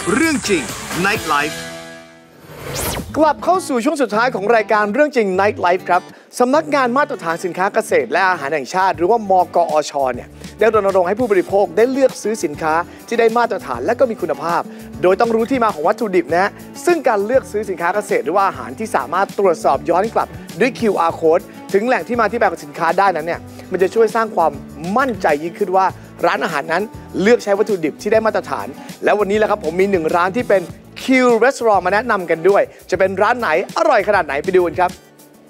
เรื่องจริง Night Life กลับเข้าสู่ช่วงสุดท้ายของรายการเรื่องจริง Night Life ครับสำนักงานมาตรฐานสินค้าเกษตรและอาหารแห่งชาติหรือว่ามกอชเนี่ยได้รณรงค์ให้ผู้บริโภคได้เลือกซื้อสินค้าที่ได้มาตรฐานและก็มีคุณภาพโดยต้องรู้ที่มาของวัตถุดิบนะซึ่งการเลือกซื้อสินค้าเกษตรหรือว่าอาหารที่สามารถตรวจสอบย้อนกลับด้วย QR code ถึงแหล่งที่มาที่ไปของสินค้าได้นั้นเนี่ยมันจะช่วยสร้างความมั่นใจยิ่งขึ้นว่าร้านอาหารนั้นเลือกใช้วัตถุดิบที่ได้มาตรฐานและวันนี้แหละครับผมมี1ร้านที่เป็น Q Restaurant มาแนะนำกันด้วยจะเป็นร้านไหนอร่อยขนาดไหนไปดูกันครับ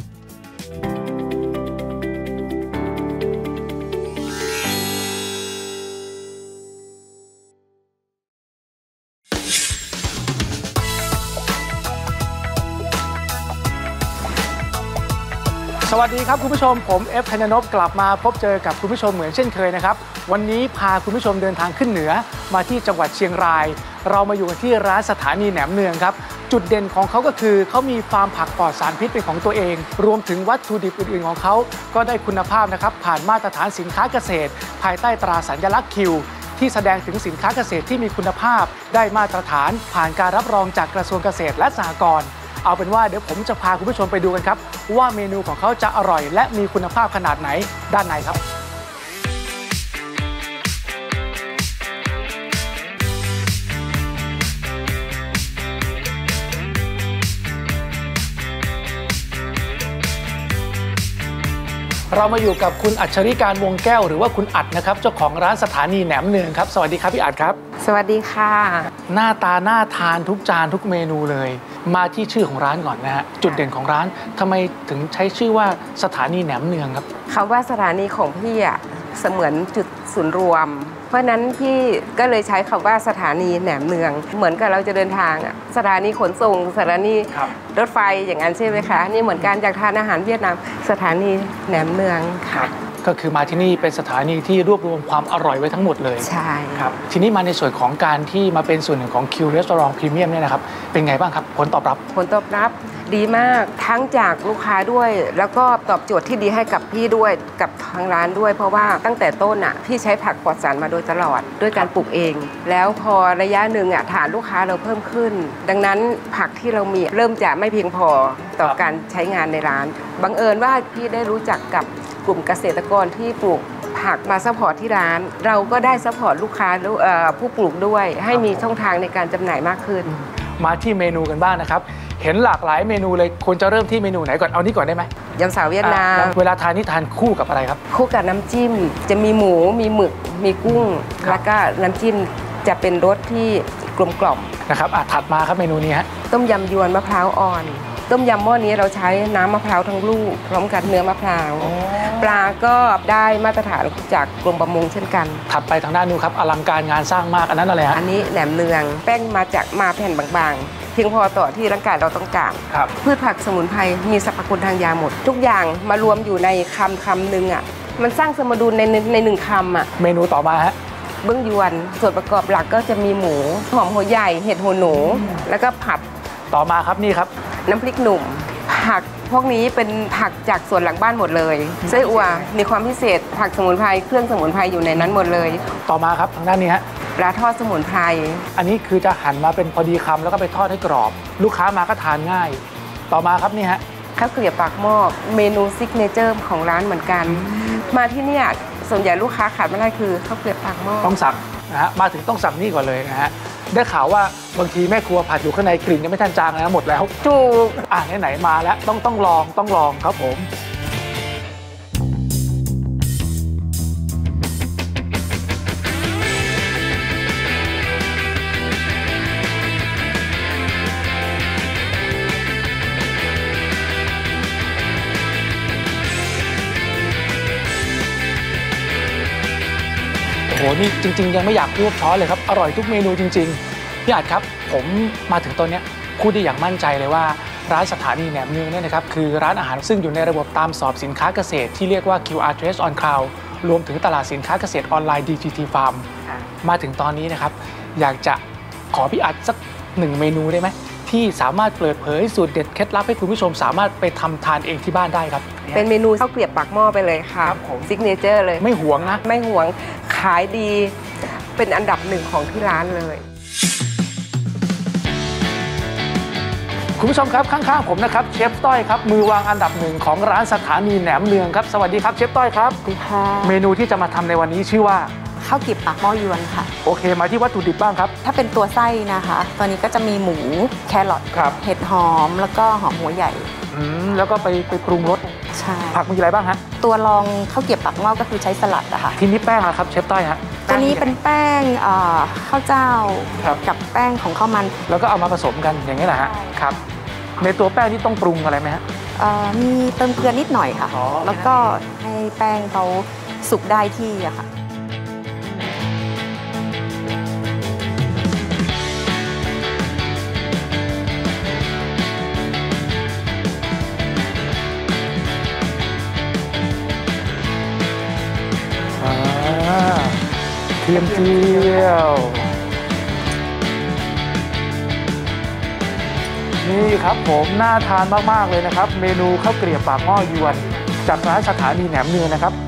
สวัสดีครับคุณผู้ชมผมเอฟธัญญนพกลับมาพบเจอกับคุณผู้ชมเหมือนเช่นเคยนะครับวันนี้พาคุณผู้ชมเดินทางขึ้นเหนือมาที่จังหวัดเชียงรายเรามาอยู่กันที่ร้านสถานีแหนมเนืองครับจุดเด่นของเขาก็คือเขามีฟาร์มผักปลอดสารพิษเป็นของตัวเองรวมถึงวัตถุดิบอื่นๆของเขาก็ได้คุณภาพนะครับผ่านมาตรฐานสินค้าเกษตรภายใต้ตราสัญลักษณ์คิวที่แสดงถึงสินค้าเกษตรที่มีคุณภาพได้มาตรฐานผ่านการรับรองจากกระทรวงเกษตรและสหกรณ์เอาเป็นว่าเดี๋ยวผมจะพาคุณผู้ชมไปดูกันครับว่าเมนูของเขาจะอร่อยและมีคุณภาพขนาดไหนด้านในครับเรามาอยู่กับคุณอัจฉริการวงแก้วหรือว่าคุณอัดนะครับเจ้าของร้านสถานีแหนมเนืองครับสวัสดีครับพี่อัดครับสวัสดีค่ะหน้าตาน่าทานทุกจานทุกเมนูเลยมาที่ชื่อของร้านก่อนนะฮะจุดเด่นของร้านทำไมถึงใช้ชื่อว่าสถานีแหนมเนืองครับคำว่าสถานีของพี่อะเสมือนจุดศูนย์รวมเพราะนั้นพี่ก็เลยใช้คำว่าสถานีแหนมเนืองเหมือนกับเราจะเดินทางอะสถานีขนส่งสถานีรถไฟอย่างนั้นใช่ไหมคะนี่เหมือนกันอยากทานอาหารเวียดนามสถานีแหนมเนืองค่ะก็คือมาที่นี่เป็นสถานีที่รวบรวมความอร่อยไว้ทั้งหมดเลยใช่ครับทีนี้มาในส่วนของการที่มาเป็นส่วนหนึ่งของ Q Restaurant Premium เนี่ยนะครับเป็นไงบ้างครับผลตอบรับดีมากทั้งจากลูกค้าด้วยแล้วก็ตอบโจทย์ที่ดีให้กับพี่ด้วยกับทางร้านด้วยเพราะว่าตั้งแต่ต้นอ่ะพี่ใช้ผักปลอดสารมาโดยตลอดด้วยการปลูกเองแล้วพอระยะหนึ่งอ่ะฐานลูกค้าเราเพิ่มขึ้นดังนั้นผักที่เรามีเริ่มจะไม่เพียงพอต่อการใช้งานในร้านบังเอิญว่าพี่ได้รู้จักกับกลุ่มเกษตรกรที่ปลูกผักมาซัพพอร์ตที่ร้านเราก็ได้ซัพพอร์ตลูกค้าผู้ปลูกด้วยให้มีช่องทางในการจำหน่ายมากขึ้นมาที่เมนูกันบ้างนะครับเห็นหลากหลายเมนูเลยควรจะเริ่มที่เมนูไหนก่อนเอานี้ก่อนได้ไหมยำสาวเวียดนามเวลาทานนี่ทานคู่กับอะไรครับคู่กับน้ำจิ้มจะมีหมูมีหมึกมีกุ้งแล้วก็น้ำจิ้มจะเป็นรสที่กลมกล่อมนะครับถัดมาครับเมนูนี้ฮะต้มยำยวนมะพร้าวอ่อนต้มยำหม้อนี้เราใช้น้ำมะพร้าวทั้งลูกพร้อมกับเนื้อมะพร้าวปลาก็ได้มาตรฐานจากกรมประมงเช่นกันถัดไปทางด้านนู้นครับอลังการงานสร้างมากอันนั้นอะไรฮะอันนี้แหนมเนืองแป้งมาแผ่นบางๆเพียงพอต่อที่ร่างกายเราต้องการพืชผักสมุนไพรมีสรรพคุณทางยาหมดทุกอย่างมารวมอยู่ในคำหนึ่งอ่ะมันสร้างสมดุลในหนึ่งคำอ่ะเมนูต่อมาฮะเบื้องยวนส่วนประกอบหลักก็จะมีหมูหอมหัวใหญ่เห็ดหัวหนูแล้วก็ผัดต่อมาครับนี่ครับน้ำพริกหนุ่มผักพวกนี้เป็นผักจากสวนหลังบ้านหมดเลยไส้อั่วมีความพิเศษผักสมุนไพรเครื่องสมุนไพรอยู่ในนั้นหมดเลยต่อมาครับทางด้านนี้ฮะปลาทอดสมุนไพรอันนี้คือจะหั่นมาเป็นพอดีคำแล้วก็ไปทอดให้กรอบลูกค้ามาก็ทานง่ายต่อมาครับนี่ฮะข้าวเกลียบปากหม้อเมนูซิกเนเจอร์ของร้านเหมือนกันมาที่นี่ส่วนใหญ่ลูกค้าขาดไม่ได้คือข้าวเกลียบปากหม้อต้องสั่งนะฮะมาถึงต้องสั่งนี่ก่อนเลยนะฮะได้ข่าวว่าบางทีแม่ครัวผัดอยู่ข้างในกลิ่นยังไม่ทันจางแล้วหมดแล้วถูกไหนมาแล้วต้องลองครับผมโอ้โหนี่จริงๆยังไม่อยากรวบช้อนเลยครับอร่อยทุกเมนูจริงๆพี่อัดครับผมมาถึงตอนนี้พูดได้อย่างมั่นใจเลยว่าร้านสถานีแหนมเนืองเนี่ยนะครับคือร้านอาหารซึ่งอยู่ในระบบตามสอบสินค้าเกษตรที่เรียกว่า QR Trace on Cloud รวมถึงตลาดสินค้าเกษตรออนไลน์ DTT Farm มาถึงตอนนี้นะครับอยากจะขอพี่อัดสัก1เมนูได้ไหมที่สามารถเปิดเผยสูตรเด็ดเคล็ดลับให้คุณผู้ชมสามารถไปทำทานเองที่บ้านได้ครับเป็นเมนูข้าวเกลียบปากหม้อไปเลยค่ะซิกเนเจอร์เลยไม่หวงนะไม่หวงขายดีเป็นอันดับ1ของที่ร้านเลยคุณผู้ชมครับข้างๆผมนะครับเชฟต้อยครับมือวางอันดับหนึ่งของร้านสถานีแหนมเนืองครับสวัสดีครับเชฟต้อยครับสวัสดีค่ะเมนูที่จะมาทำในวันนี้ชื่อว่าข้าวกลีบปากหม้อยวนค่ะโอเคมาที่วัตถุดิบบ้างครับถ้าเป็นตัวไส้นะคะตอนนี้ก็จะมีหมูแครอทครับเห็ดหอมแล้วก็หอมหัวใหญ่แล้วก็ไปปรุงรสใช่ผักมีอะไรบ้างฮะตัวรองข้าวเกรียบปากหม้อก็คือใช้สลัดอะค่ะทีนี้แป้งนะครับเชฟต้อยฮะตัวนี้เป็นแป้งข้าวเจ้าครับกับแป้งของข้าวมันแล้วก็เอามาผสมกันอย่างนี้แหละฮะใช่ครับในตัวแป้งที่ต้องปรุงอะไรไหมฮะมีเติมเกลือนิดหน่อยค่ะอ๋อแล้วก็ให้แป้งเขาสุกได้ที่อะค่ะเทียมเจียว นี่ครับผมน่าทานมากๆเลยนะครับเมนูข้าวเกรียบปากหม้อยวนจากร้านสถานีแหนมเนืองนะครับ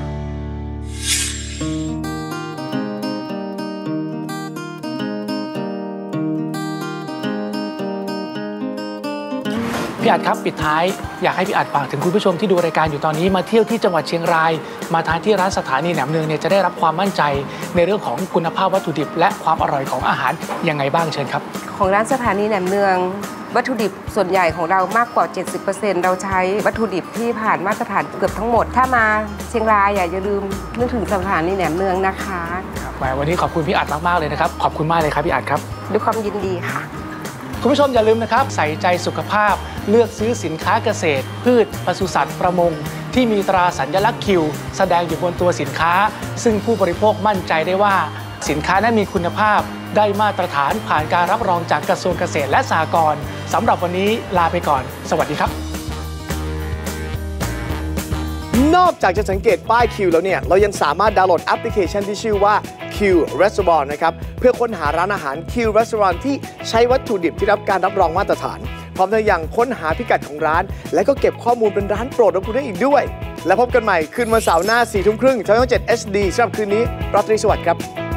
พี่อัดครับปิดท้ายอยากให้พี่อัดฝากถึงคุณผู้ชมที่ดูรายการอยู่ตอนนี้มาเที่ยวที่จังหวัดเชียงรายมาทานที่ร้านสถานีแหนมเนืองเนี่ยจะได้รับความมั่นใจในเรื่องของคุณภาพวัตถุดิบและความอร่อยของอาหารยังไงบ้างเชิญครับของร้านสถานีแหนมเนืองวัตถุดิบส่วนใหญ่ของเรามากกว่า 70% เราใช้วัตถุดิบที่ผ่านมาตรฐานเกือบทั้งหมดถ้ามาเชียงรายอย่าลืมนึกถึงสถานีแหนมเนืองนะคะวันนี้ขอบคุณพี่อัดมากๆเลยนะครับขอบคุณมากเลยครับพี่อัดครับด้วยความยินดีค่ะคุณผู้ชมอย่าลืมนะครับใส่ใจสุขภาพเลือกซื้อสินค้าเกษตร พืชปศุสัตว์ประมงที่มีตราสัญลักษณ์คิวแสดงอยู่บนตัวสินค้า ซึ่งผู้บริโภคมั่นใจได้ว่าสินค้านั้นมีคุณภาพได้มาตรฐานผ่านการรับรองจากกระทรวงเกษตรและสหกรณ์สำหรับวันนี้ลาไปก่อนสวัสดีครับนอกจากจะสังเกตป้ายคิวแล้วเนี่ยเรายังสามารถดาวน์โหลดแอปพลิเคชันที่ชื่อว่า Q Restaurant นะครับเพื่อค้นหาร้านอาหาร Q Restaurant ที่ใช้วัตถุดิบที่รับการรับรองมาตรฐานพร้อมทั้งยังค้นหาพิกัดของร้าน และก็เก็บข้อมูลเป็นร้านโปรดของคุณได้อีกด้วย แล้วพบกันใหม่คืนวันเสาร์หน้า 4 ทุ่มครึ่งช่อง 7 HD สำหรับคืนนี้ราตรีสวัสดิ์ครับ